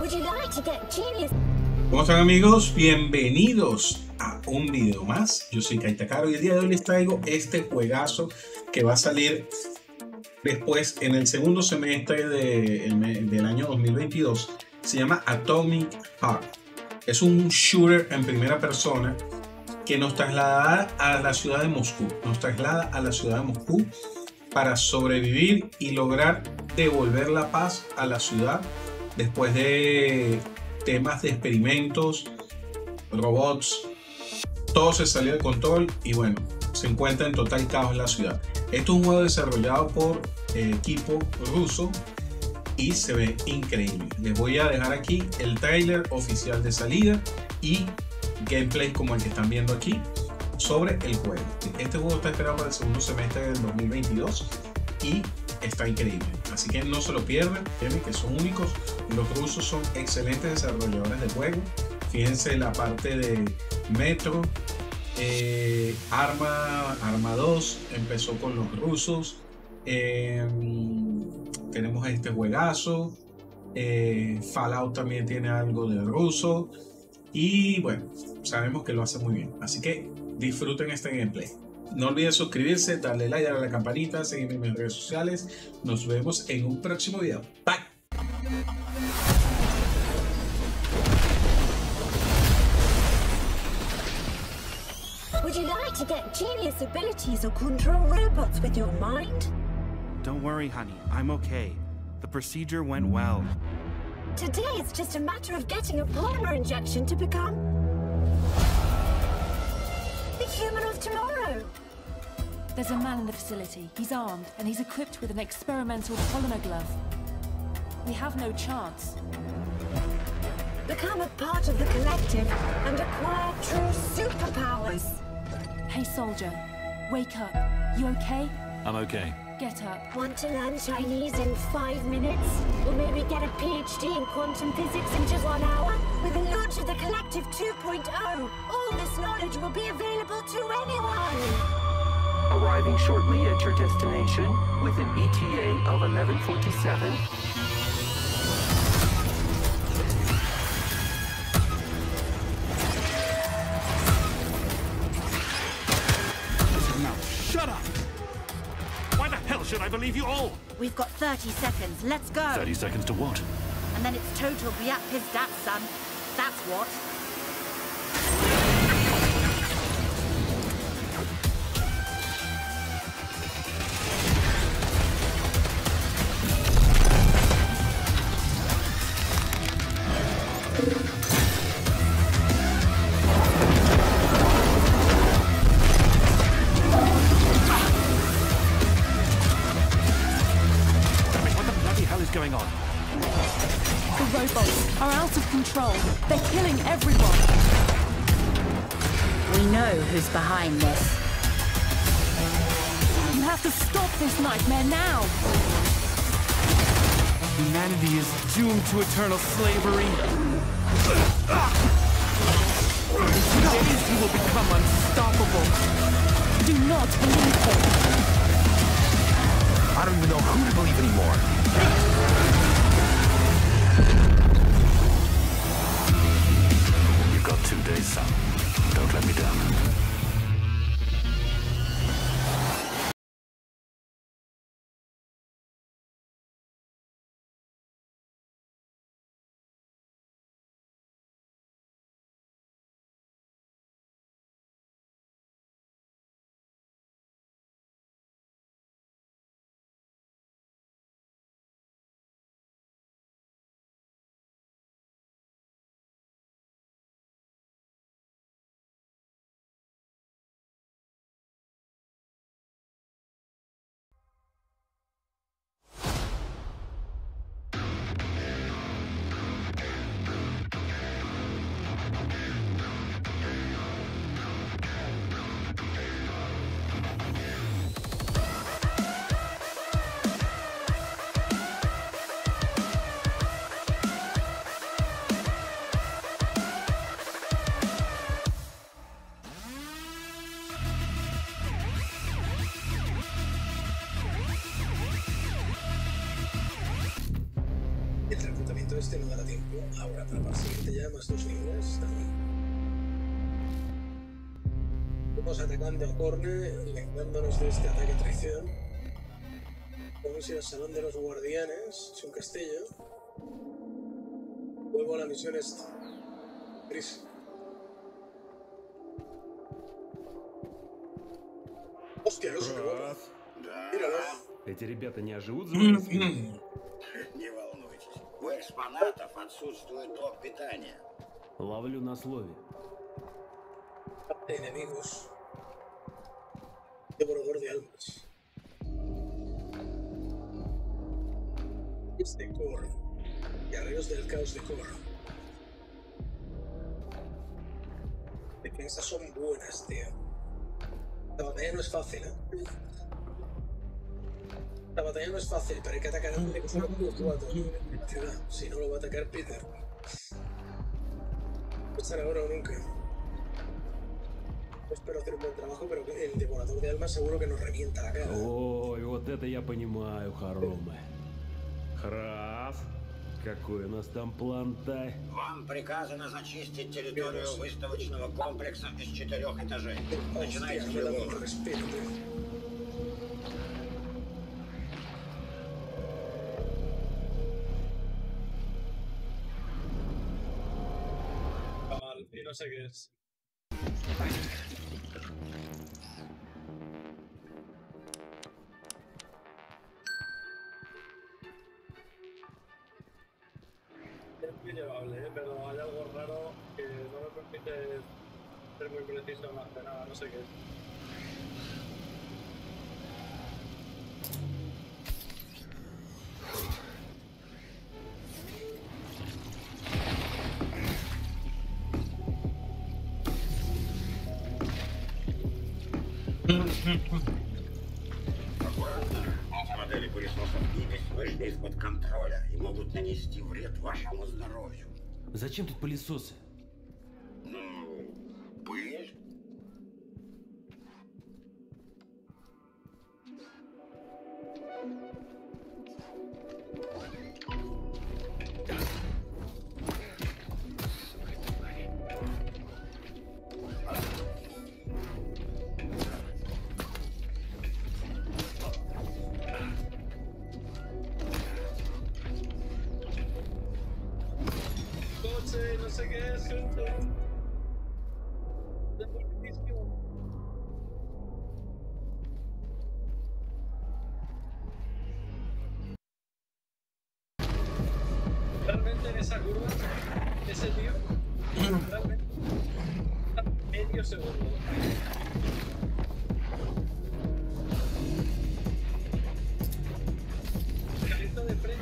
¿Cómo están, amigos? Bienvenidos a un video más. Yo soy Kaitakaro y el día de hoy les traigo este juegazo que va a salir después en el segundo semestre del año 2022. Se llama Atomic Heart. Es un shooter en primera persona que nos traslada a la ciudad de Moscú. Para sobrevivir y lograr devolver la paz a la ciudad después de temas de experimentos, robots, todo se salió de control y bueno, se encuentra en total caos la ciudad. Esto es un juego desarrollado por equipo ruso y se ve increíble. Les voy a dejar aquí el tráiler oficial de salida y gameplay como el que están viendo aquí sobre el juego. Este juego está esperado para el segundo semestre del 2022 y está increíble, así que no se lo pierdan. Tienen que son únicos. Los rusos son excelentes desarrolladores de juego. Fíjense la parte de Metro, Arma 2 empezó con los rusos. Tenemos este juegazo. Fallout también tiene algo de ruso y bueno, sabemos que lo hace muy bien, así que disfruten este gameplay. No olviden suscribirse, darle like, darle a la campanita, seguirme en mis redes sociales. Nos vemos en un próximo video. Bye. Would you like to get genius abilities or control robots with your mind? Don't worry, honey. I'm okay. The procedure went well. Today it's just a matter of getting a polymer injection to become the human of tomorrow. There's a man in the facility. He's armed, and he's equipped with an experimental polymer glove. We have no chance. Become a part of the collective and acquire true superpowers. Hey, soldier. Wake up. You okay? I'm okay. Get up. Want to learn Chinese in 5 minutes? Or maybe get a PhD in quantum physics in just 1 hour? With the launch of the Collective 2.0, all this knowledge will be available to anyone! Arriving shortly at your destination with an ETA of 11:47. Now, shut up! Why the hell should I believe you all? We've got 30 seconds. Let's go. 30 seconds to what? And then it's total Biap Pizdat, son. That's what. Going on? The robots are out of control. They're killing everyone. We know who's behind this. You have to stop this nightmare now. Humanity is doomed to eternal slavery. In 2 days, he will become unstoppable. Do not believe him. I don't even know who to believe anymore. You've got 2 days, son. Don't let me down. El reclutamiento este no dará tiempo Ahora para el siguiente ya más 2 niveles. Está bien. Vamos atacando a Corne, vengándonos de este ataque traición. Vamos a ir al Salón de los Guardianes, es un castillo. Vuelvo a la misión esta. Gris. Hostia, no sé qué bueno. Míralo. Эти ребята не оживут за моей спиной? Не волнуйтесь. У экспонатов отсутствует блок питания. Ловлю на слове. Enemigos. Devorador de almas. Es de Kor. Guerreros del caos de Kor. Defensas son buenas, tío. La batalla no es fácil, ¿eh? La batalla no es fácil, pero hay que atacar a un enemigo en la ciudad. Si no, lo va a atacar Peter. Va a estar ahora o nunca. Espero hacer un buen trabajo, pero el devorador de almas seguro que nos revienta la cara. Ой, вот это я понимаю, хоромы. Храф, какой у нас там план-то? Вам приказано зачистить территорию выставочного комплекса из 4 этажей. Начинайте с любого. Y no sé qué es. Es muy llevable, pero hay algo raro que no me permite ser muy preciso más que nada, no sé qué es. Аккуратно. Эти модели пылесосов не вышли из-под контроля и могут нанести вред вашему здоровью. Зачем тут пылесосы? Ну, пыль. No sé qué es, gente. Es buenísimo. Realmente en esa curva, ese tío, realmente, medio segundo. Carrito de freno.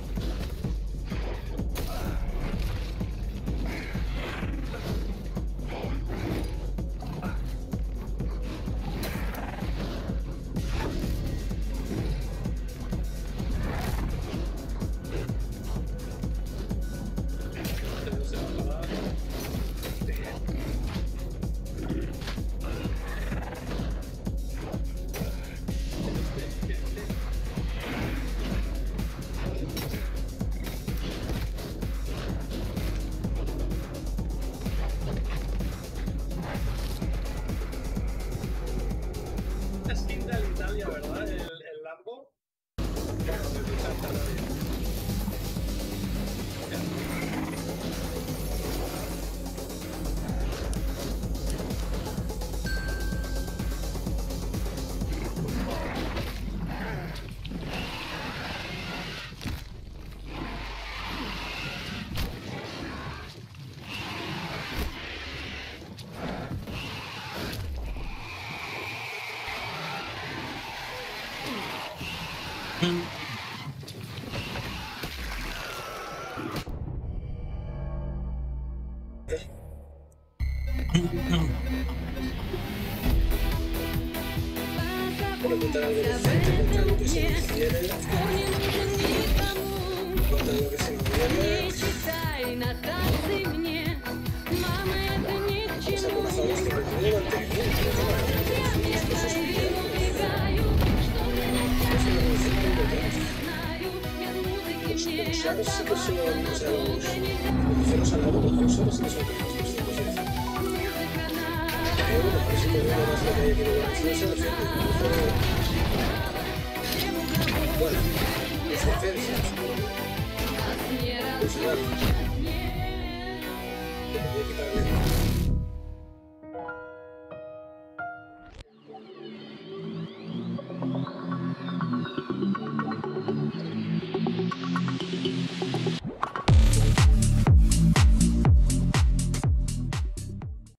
Preguntar algo decente contra algo que se nos viene. Contra algo que se nos viene. Vamos a comenzar este contenido de mantenimiento. Las cosas que quieran. Es una revolución muy potente. Los cajas sí que son, o sea, los ceros a la 1, los ceros sí que son cajas 210. Pero bueno, parece que uno más lo que hay aquí en el se defiende. Bueno, los defensas. Pues nada. Voy a quitarle.